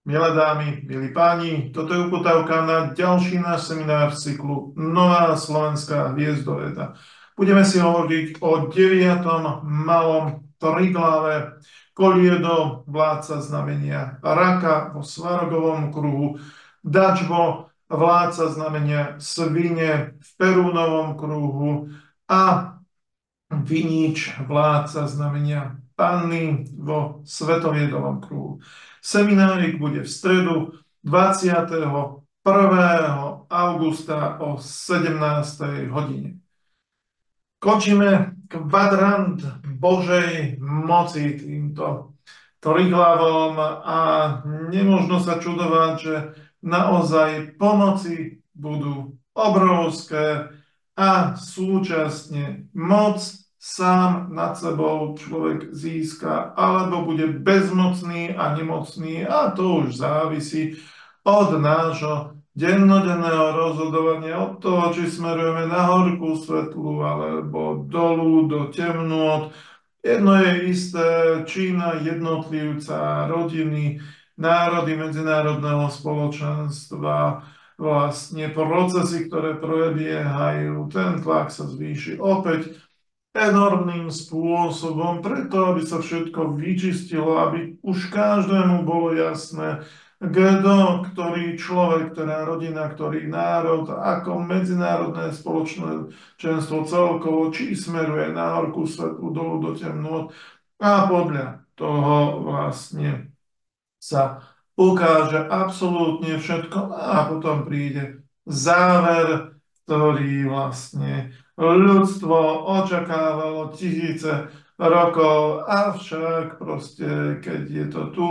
Milé dámy, milí páni, toto je uputávka na ďalší náš seminár z cyklu Nová slovenská hviezdoveda. Budeme si hovoriť o 9. malom triglave Koliedo, vládca znamenia raka vo Svarogovom kruhu, Dačbo, vládca znamenia svine v Perúnovom kruhu a Vinič, vládca znamenia panny vo Svetoviedovom kruhu. Seminárik bude v stredu 21. augusta o 17. hodine. Končíme kvadrant Božej moci týmto trihlavom a nemožno sa čudovať, že naozaj pomoci budú obrovské a súčasne moc sám nad sebou človek získa, alebo bude bezmocný a nemocný, a to už závisí od nášho dennodenného rozhodovania, od toho, či smerujeme na horkú svetlu alebo dolu do temnôt. Jedno je isté, Čína, jednotlivca, rodiny, národy medzinárodného spoločenstva, vlastne procesy, ktoré prebiehajú, ten tlak sa zvýši opäť enormným spôsobom, preto aby sa všetko vyčistilo, aby už každému bolo jasné, kto, ktorý človek, ktorá rodina, ktorý národ, ako medzinárodné spoločenstvo celkovo, či smeruje na horkú svetlu, dolu do temnôt, a podľa toho vlastne sa ukáže absolútne všetko a potom príde záver, ktorý vlastne ľudstvo očakávalo tisíce rokov, avšak proste, keď je to tu,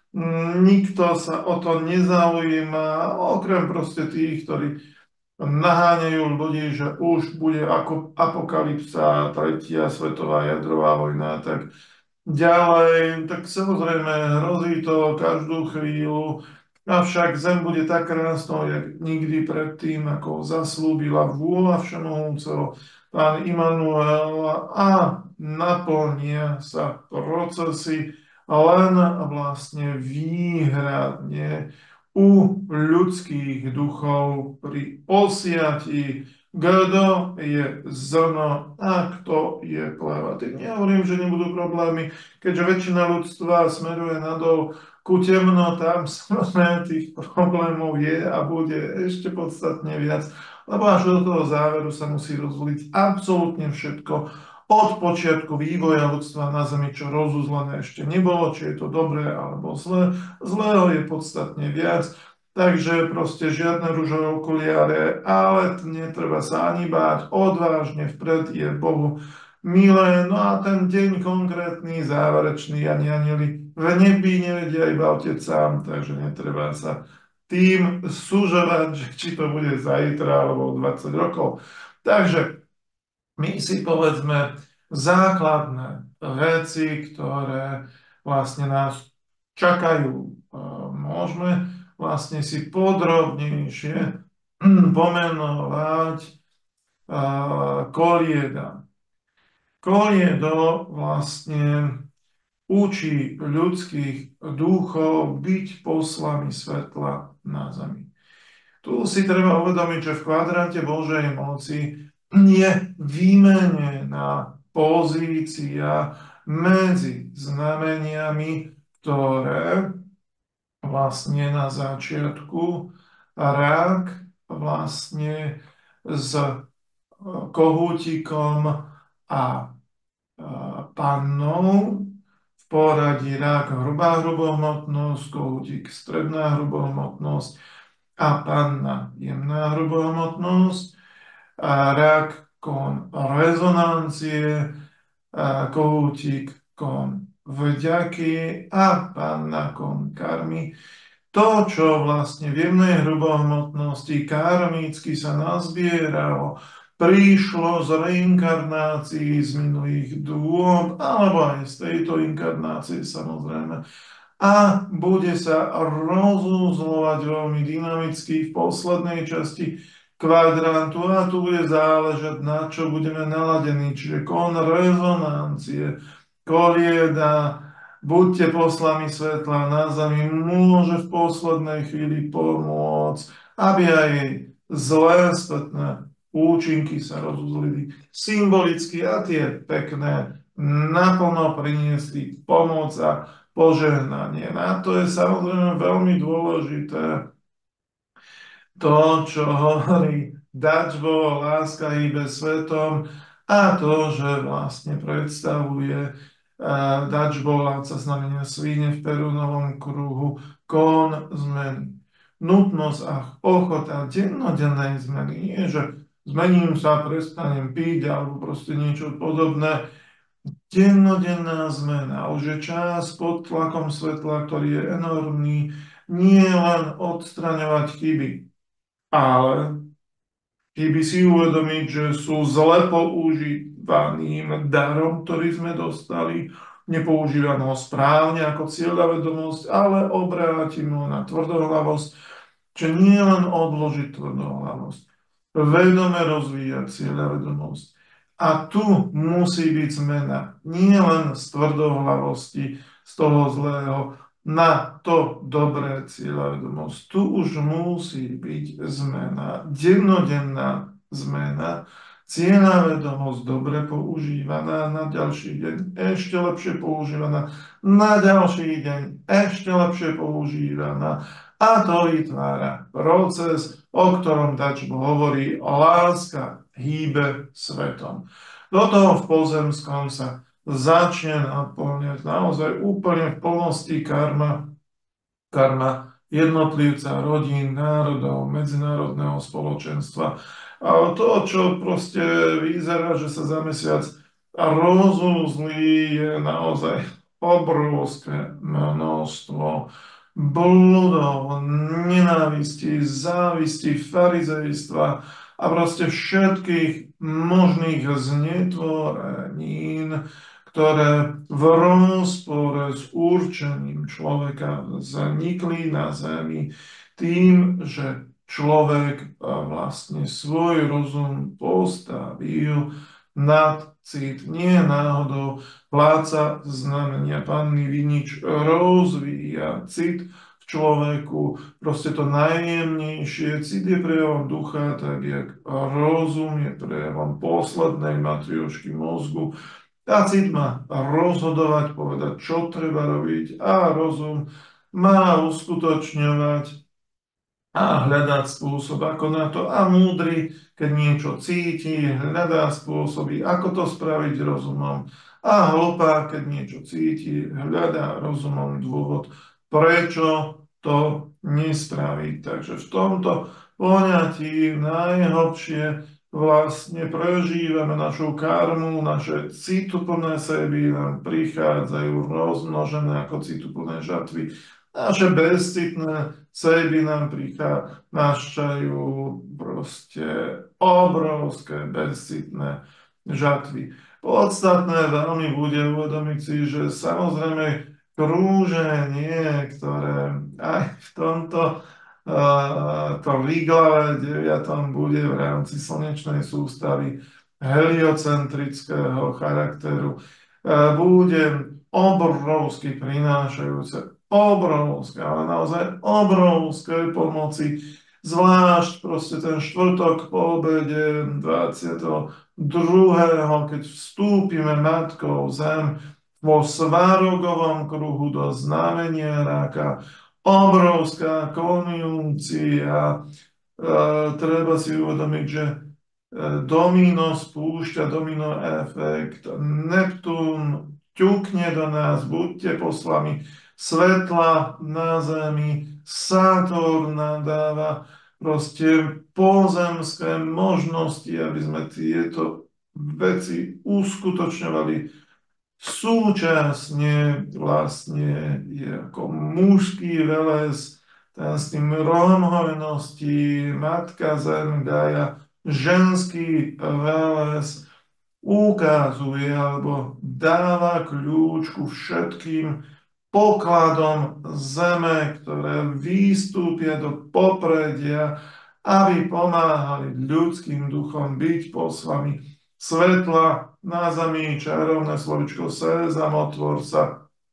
nikto sa o to nezaujíma, okrem proste tých, ktorí naháňajú ľudí, že už bude ako apokalypsa, tretia svetová jadrová vojna, tak ďalej, tak samozrejme hrozí to každú chvíľu, avšak Zem bude tak krásnou, jak nikdy predtým, ako zaslúbila vôľa všemohúceho Pán Immanuel, a naplnia sa procesy len vlastne výhradne u ľudských duchov pri osiatí, kto je zrno a kto je pleva. Tým nehovorím, že nebudú problémy, keďže väčšina ľudstva smeruje nadol ku temnotám, samozrejme tých problémov je a bude ešte podstatne viac, lebo až do toho záveru sa musí rozvoliť absolútne všetko od počiatku vývoja ľudstva na Zemi, čo rozuzlené ešte nebolo, či je to dobré alebo zlé. Zlého je podstatne viac. Takže proste žiadne ružové okuliare, ale netreba sa ani báť, odvážne vpred je Bohu milé. No a ten deň konkrétny, záverečný, ani anieli v nebi nevedia, iba Otec sám, takže netreba sa tým súžovať, že či to bude zajtra alebo 20 rokov. Takže my si povedzme základné veci, ktoré vlastne nás čakajú. Môžeme vlastne si podrobnejšie pomenovať Kolieda. Koliedo vlastne učí ľudských duchov byť poslami svetla na zemi. Tu si treba uvedomiť, že v kvadrante Božej moci je vymenená pozícia medzi znameniami, ktoré vlastne na začiatku rák vlastne s kohútikom a pannou v poradí rák hrubá hrubohmotnosť, kohútik stredná hrubohmotnosť a panna jemná hrubohmotnosť, a rák kon rezonancie, kohútik kon vďaky a panna kon karmy. To, čo vlastne v jemnej hrubohmotnosti karmicky sa nazbieralo, prišlo z reinkarnácií z minulých dôb, alebo aj z tejto inkarnácie samozrejme, a bude sa rozuzlovať veľmi dynamicky v poslednej časti kvadrantu, a tu bude záležať, na čo budeme naladení, čiže kon rezonancie, Kolieda Buďte poslami svetla na zemi, môže v poslednej chvíli pomôcť, aby aj zlé spätné účinky sa rozuzlili symbolicky a tie pekné naplno priniesli pomoc a požehnanie. Na to je samozrejme veľmi dôležité to, čo hovorí dačbo, láska hýbe svetom a to, že vlastne predstavuje dačbo, sa znamenia svine v Perunovom kruhu, kon zmeny. Nutnosť a ochota dennodennej zmeny. Nie, že zmením sa, prestanem piť alebo proste niečo podobné. Dennodenná zmena. Už je čas pod tlakom svetla, ktorý je enormný, nie len odstraňovať chyby, ale by si uvedomiť, že sú zle používaným darom, ktorý sme dostali, nepoužívam ho správne ako cieľa vedomosť, ale obrátim ho na tvrdohlavosť, čo nie len odložiť tvrdohlavosť, vedome rozvíjať cieľa vedomosť. A tu musí byť zmena nie len z tvrdohlavosti, z toho zlého, na to dobré cieľavedomosť. Tu už musí byť zmena, dennodenná zmena, cieľavedomosť dobre používaná na ďalší deň, ešte lepšie používaná na ďalší deň, ešte lepšie používaná. A to vytvára proces, o ktorom Dačbo hovorí, láska hýbe svetom. Do toho v pozemskom sa začne naplňať naozaj úplne v plnosti karma jednotlivca, rodín, národov, medzinárodného spoločenstva. A to, čo proste vyzerá, že sa za mesiac rozúzlí, je naozaj obrovské množstvo bludov, nenávisti, závisti, farizejstva a proste všetkých možných znetvorenín, ktoré v rozpore s určením človeka vznikli na zemi tým, že človek vlastne svoj rozum postavil nad cit. Nie náhodou pláca znamenia Panny Vinič rozvíja cit v človeku, proste to najjemnejšie. Cit je prejavom ducha, tak jak rozum je prejavom poslednej matriošky mozgu. A cit má rozhodovať, povedať, čo treba robiť a rozum má uskutočňovať a hľadať spôsob, ako na to. A múdry, keď niečo cíti, hľadá spôsoby, ako to spraviť rozumom. A hlupá, keď niečo cíti, hľadá rozumom dôvod, prečo to nespraviť. Takže v tomto poňatí najhlbšie vlastne prežívame našu karmu, naše cituplné seby nám prichádzajú rozmnožené ako cituplné žatvy. Naše bezcitné sejby nám prichádzajú proste obrovské bezcitné žatvy. Podstatné veľmi bude uvedomiť si, že samozrejme krúženie, ktoré aj v tomto to výglave 9. bude v rámci slnečnej sústavy heliocentrického charakteru, bude obrovsky prinášajúce obrovské, ale naozaj obrovské pomoci, zvlášť proste ten štvrtok po obede 22., keď vstúpime matkou zem vo svarogovom kruhu do znamenia ráka, obrovská konjunkcia. Treba si uvedomiť, že domino spúšťa domino efekt. Neptún ťukne do nás, buďte poslami svetla na zemi, Saturn dáva proste pozemské možnosti, aby sme tieto veci uskutočňovali. Súčasne vlastne je ako mužský veles, ten s tým rohom hojnosti, matka zem, Gaia, ženský veles ukazuje alebo dáva kľúč ku všetkým pokladom zeme, ktoré vystúpia do popredia, aby pomáhali ľudským duchom byť poslami svetla na zemi, čarovné slovičko sezam, otvor sa,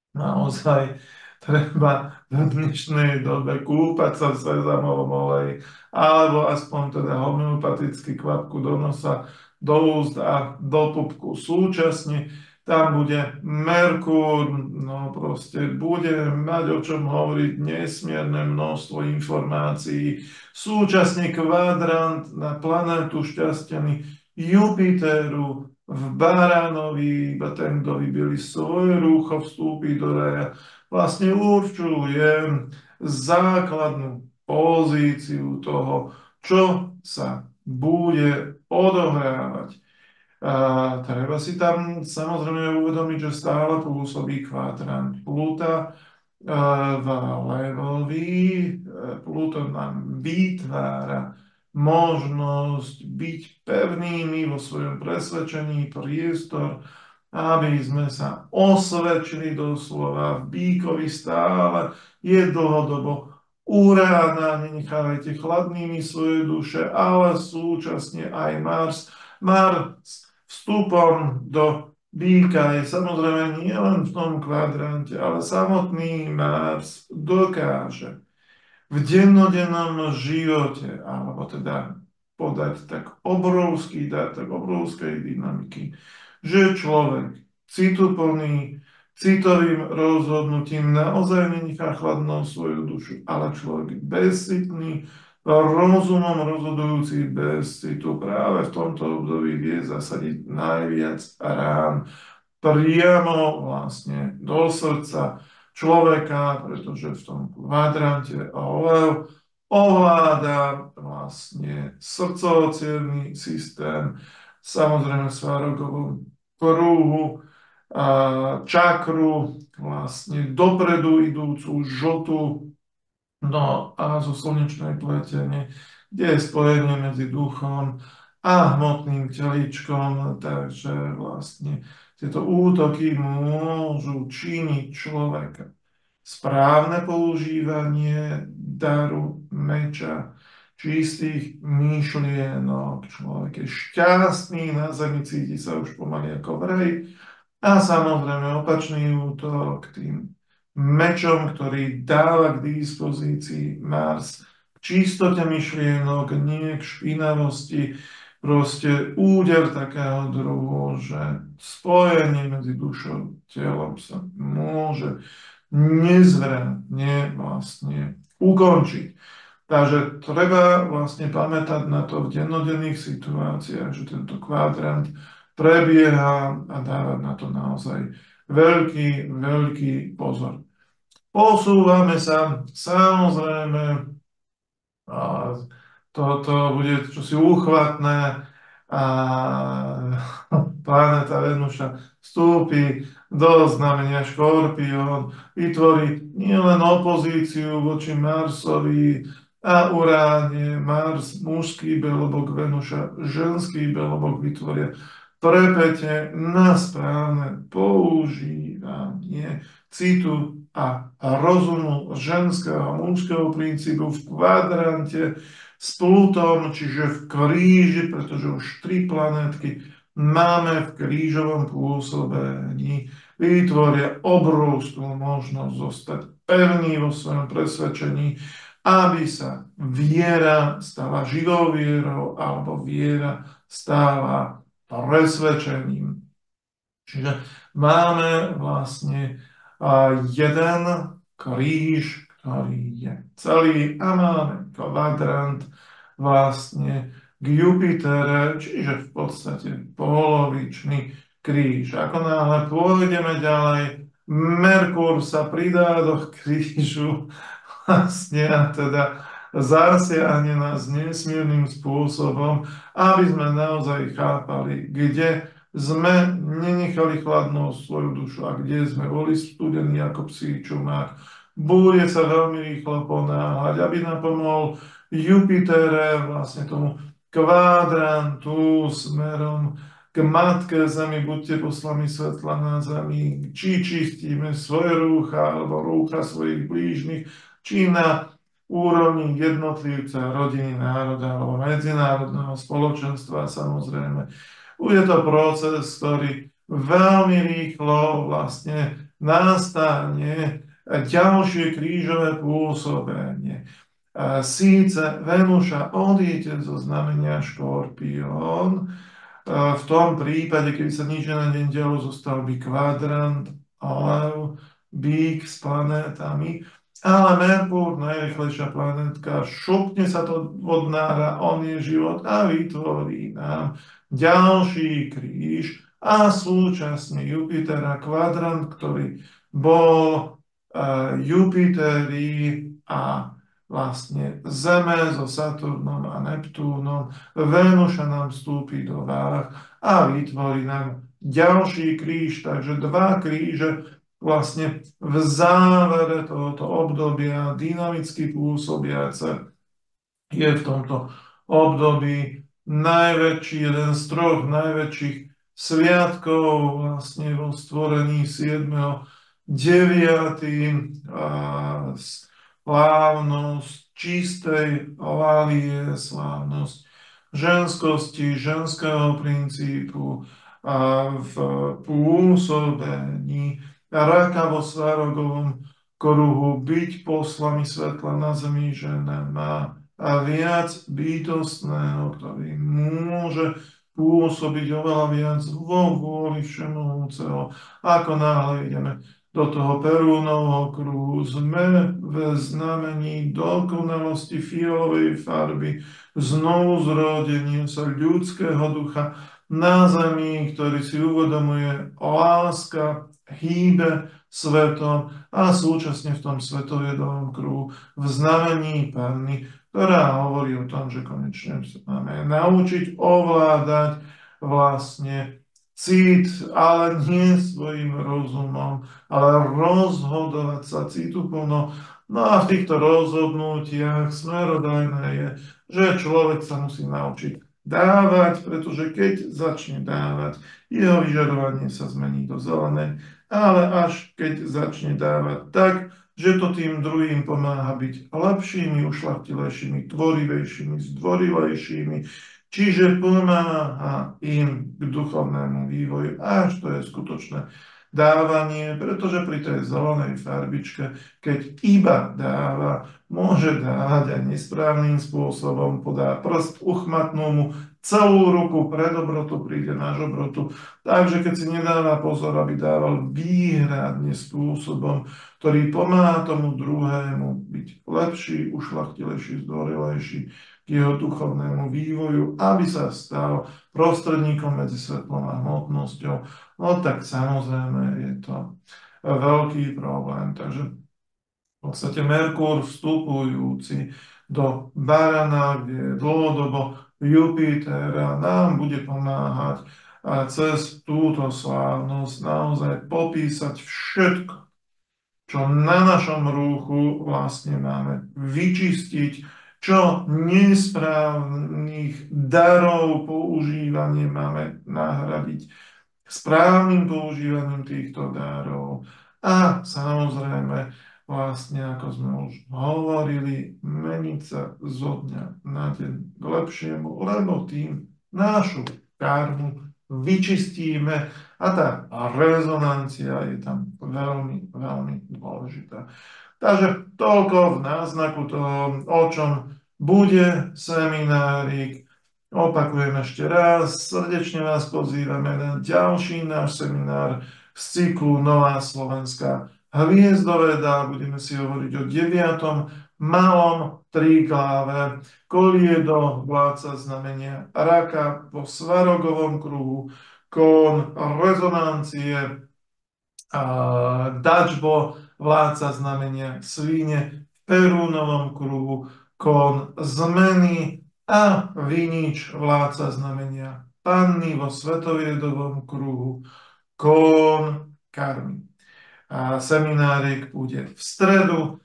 Naozaj treba v dnešnej dobe kúpať sa v sezamovom oleji, alebo aspoň teda homeopaticky kvapku do nosa, do úst a do pupku súčasne. Tam bude Merkúr, no proste bude mať o čom hovoriť nesmierne množstvo informácií. Súčasne kvadrant na planétu šťastený Jupiteru, v Baránovi, iba ten, kto vybili svoje rúcho, vstúpi do raja, vlastne určuje základnú pozíciu toho, čo sa bude odohrávať. A treba si tam samozrejme uvedomiť, že stále pôsobí kvadrant Pluta v Levovi. Pluton nám vytvára možnosť byť pevnými vo svojom presvedčení, priestor, aby sme sa osvedčili doslova. V Bíkovi stále je dlhodobo Urána, nenechávajte chladnými svoje duše, ale súčasne aj Mars. Mars vstupom do Býka je samozrejme nie len v tom kvadrante, ale samotný Mars dokáže v dennodennom živote, alebo teda podať tak obrovský dar, tak obrovskej dynamiky, že človek cituplný, citovým rozhodnutím naozaj nenechá chladnou svoju dušu, ale človek bezcitný, rozumom rozhodujúci bez citu práve v tomto období vie zasadiť najviac rán priamo vlastne do srdca človeka, pretože v tom kvadrante ovláda vlastne srdcovo systém, samozrejme Svarogovu kruhu, a čakru, vlastne dopredu idúcu žltú, no a zo slnečnej pletene, kde je spojenie medzi duchom a hmotným telíčkom, takže vlastne tieto útoky môžu činiť človeka. Správne používanie daru meča, čistých myšlienok, človek je šťastný na zemi, cíti sa už pomaly ako v raji, a samozrejme opačný útok tým mečom, ktorý dáva k dispozícii Mars k čistote myšlienok, nie k špinavosti, proste úder takého druhu, že spojenie medzi dušou a telom sa môže nezvratne vlastne ukončiť. Takže treba vlastne pamätať na to v dennodenných situáciách, že tento kvadrant prebieha a dávať na to naozaj veľký, veľký pozor. Posúvame sa, samozrejme, a to bude čosi úchvatné a planéta Venuša vstúpi do znamenia Škorpión, vytvorí nielen opozíciu voči Marsovi a Uráne, Mars mužský belobok, Venuša ženský belobok vytvoria prepete na správne používanie citu a rozumu ženského a mužského princípu v kvadrante s Plutom, čiže v kríži, pretože už 3 planetky máme v krížovom pôsobení, vytvoria obrovskú možnosť zostať pevný vo svojom presvedčení, aby sa viera stala živou vierou alebo viera stala presvedčením. Čiže máme vlastne jeden kríž, ktorý je celý a máme kvadrant vlastne k Jupitere, čiže v podstate polovičný kríž. Ako náhle pôjdeme ďalej, Merkúr sa pridá do krížu vlastne a teda zasiahne nás nesmiernym spôsobom, aby sme naozaj chápali, kde sme nenechali chladnú svoju dušu a kde sme boli studení ako psí čumák. Bude sa veľmi rýchlo ponáhľať, aby napomohol Jupitere, vlastne tomu kvadrantu smerom k Matke Zemi, buďte poslami svetla na Zemi, či čistíme svoje rúcha alebo rúcha svojich blížnych, či na úrovni jednotlivca, rodiny, národa alebo medzinárodného spoločenstva samozrejme. Bude to proces, ktorý veľmi rýchlo vlastne nastane ďalšie krížové pôsobenie. Síce Venuša odíde zo znamenia Škorpión, v tom prípade, keby sa nič na deň dialo, zostal by kvadrant, Lev, Bík s planétami, ale Merkúr, najrýchlejšia planétka, šupne sa to od nára, on je život a vytvorí nám ďalší kríž a súčasne Jupitera kvadrant, ktorý bol Jupiteri a vlastne Zeme so Saturnom a Neptúnom, Venuša nám vstúpi do váh a vytvorí nám ďalší kríž, takže dva kríže vlastne v závere tohoto obdobia dynamicky pôsobiace je v tomto období jeden z troch najväčších sviatkov vlastne vo stvorení 7.9. Slávnosť čistej lálie, slávnosť ženskosti, ženského princípu a v pôsobení raka vo Svarogovom kruhu byť poslami svetla na zemi, že nemá a viac bytostného, ktorý môže pôsobiť oveľa viac vo vôli všemohúceho. Ako náhle ideme do toho Perúnovho kruhu, sme v znamení dokonalosti fialovej farby, znovu zrodenia sa ľudského ducha na zemi, ktorý si uvedomuje láska, hýbe svetom a súčasne v tom svetovedovom kruhu v znamení Panny, ktorá hovorí o tom, že konečne sa máme naučiť ovládať vlastne cít, ale nie svojim rozumom, ale rozhodovať sa cítuplno. No a v týchto rozhodnutiach smerodajné je, že človek sa musí naučiť dávať, pretože keď začne dávať, jeho vyžadovanie sa zmení do zelenej, ale až keď začne dávať tak, že to tým druhým pomáha byť lepšími, ušľachtilejšími, tvorivejšími, zdvorilejšími, čiže pomáha im k duchovnému vývoju, až to je skutočné dávanie, pretože pri tej zelenej farbičke, keď iba dáva, môže dávať aj nesprávnym spôsobom, podá prst, uchmatnú mu celú ruku, pre dobrotu príde na žobrotu. Takže keď si nedáva pozor, aby dával výhradne spôsobom, ktorý pomáha tomu druhému byť lepší, ušľachtilejší, zdvorilejší k jeho duchovnému vývoju, aby sa stal prostredníkom medzi svetlom a hmotnosťou, no tak samozrejme je to veľký problém. Takže v podstate Merkúr vstupujúci do Barana, kde je dlhodobo Jupiter a nám bude pomáhať a cez túto slávnosť naozaj popísať všetko, čo na našom rúchu vlastne máme vyčistiť, čo nesprávnych darov používanie máme nahradiť správnym používaním týchto darov. A samozrejme, vlastne ako sme už hovorili, meniť sa zo dňa na deň k lepšiemu, lebo tým našu karmu vyčistíme a tá rezonancia je tam veľmi, veľmi dôležitá. Takže toľko v náznaku toho, o čom bude seminárik. Opakujem ešte raz, srdečne vás pozývame na ďalší náš seminár z cyklu Nová slovenská hviezdoveda. Budeme si hovoriť o 9. malom tríkláve. Koliedo, vládca znamenia raka vo Svarogovom kruhu, kon rezonancie, Dačbo, vládca znamenia svíne v Perúnovom kruhu, kon zmeny a Vinič, vládca znamenia Panny vo Svetoviedovom kruhu, kon karmy. A seminárik bude v stredu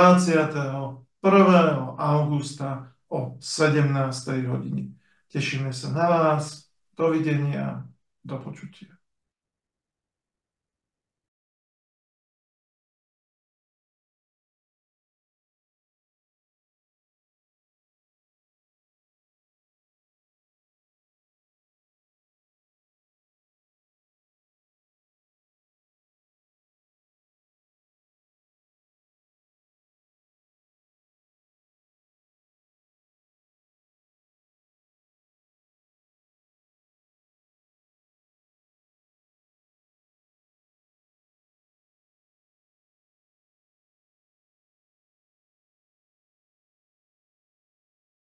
21. augusta o 17. hodine. Tešíme sa na vás. Dovidenia, do počutia.